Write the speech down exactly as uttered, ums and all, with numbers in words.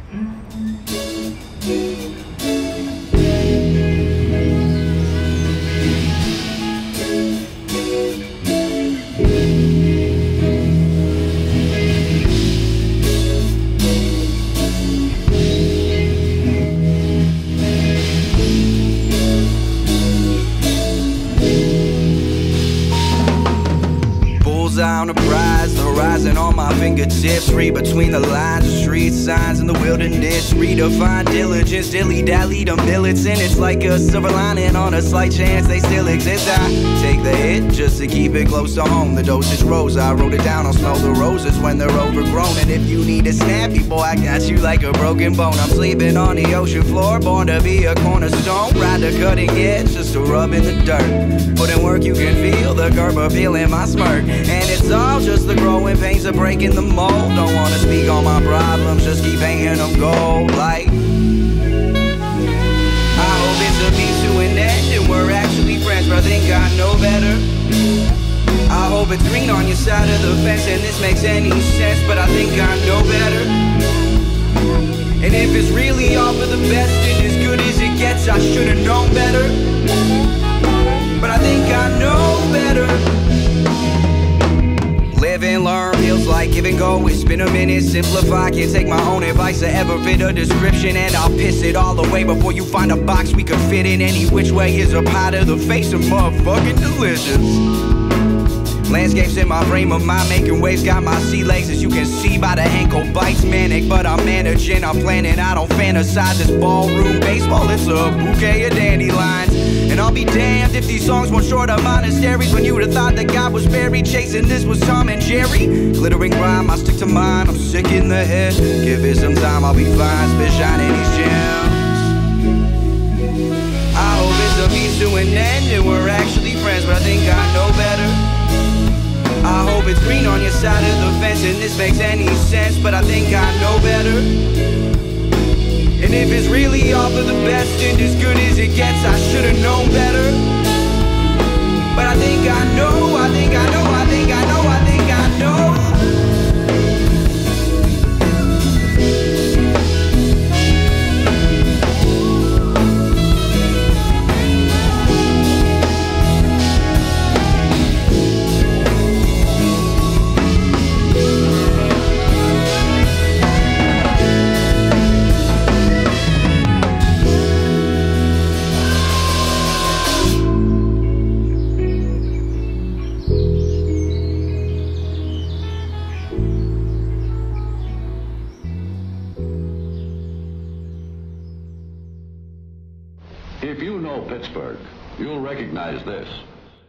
On a prize, the horizon on my fingertips. Read between the lines, the street signs in the wilderness. Redefine diligence, dilly-dally to militant. It's like a silver lining on a slight chance they still exist. I take the hit just to keep it close to home. The dosage rose, I wrote it down, I'll smell the roses when they're overgrown. And if you need a snappy boy, I got you like a broken bone. I'm sleeping on the ocean floor, born to be a cornerstone. Ride the cutting edge just to rub in the dirt. Put in work, you can feel the curb appealing my smirk. And it's all just the growing pains of breaking the mold. Don't wanna speak on my problems, just keep painting them gold. Like, I hope it's a means to an end and we're actually friends, but I think I know better. I hope it's green on your side of the fence and this makes any sense, but I think I know better. And if it's really all for the best and as good as it gets, I should've known better. But I think I know better. Live and learn feels like give and go. It's been a minute, simplify. Can't take my own advice to ever fit a description, and I'll piss it all away before you find a box we could fit in. Any which way is a pie to the face of motherfucking delicious. Landscapes in my frame of mind, making waves, got my sea legs, as you can see by the ankle bites. Manic, but I'm managing, I'm planning, I don't fantasize. This ballroom baseball, it's a bouquet of dandelions. And I'll be damned if these songs weren't short of monasteries, when you would've thought that God was buried chasing this was Tom and Jerry. Glittering rhyme, I stick to mine, I'm sick in the head. Give it some time, I'll be fine, spit shining these gems. I hope it's a means to an end and we're actually friends, but I think I know better. I hope it's green on your side of the fence and this makes any sense, but I think I know better. And if it's really all for the best and as good as it gets, I should've known better. But I think I know, I think I know, I think I know, I think I know. If you know Pittsburgh, you'll recognize this.